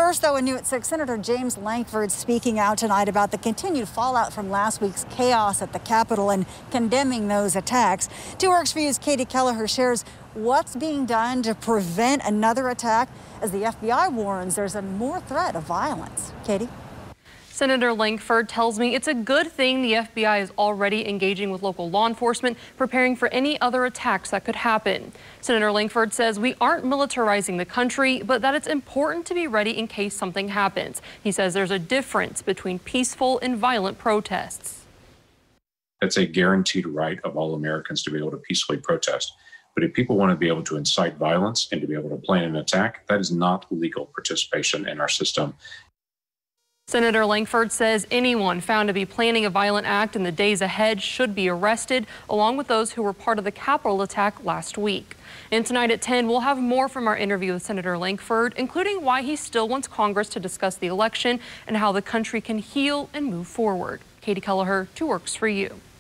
First, though, in New at 6, Senator James Lankford speaking out tonight about the continued fallout from last week's chaos at the Capitol and condemning those attacks. 2 Works for You's Katie Kelleher shares what's being done to prevent another attack as the FBI warns there's a more threat of violence. Katie? Senator Lankford tells me it's a good thing the FBI is already engaging with local law enforcement, preparing for any other attacks that could happen. Senator Lankford says we aren't militarizing the country, but that it's important to be ready in case something happens. He says there's a difference between peaceful and violent protests. It's a guaranteed right of all Americans to be able to peacefully protest. But if people want to be able to incite violence and to be able to plan an attack, that is not legal participation in our system. Senator Lankford says anyone found to be planning a violent act in the days ahead should be arrested, along with those who were part of the Capitol attack last week. And tonight at 10, we'll have more from our interview with Senator Lankford, including why he still wants Congress to discuss the election and how the country can heal and move forward. Katie Kelleher, 2 Works for You.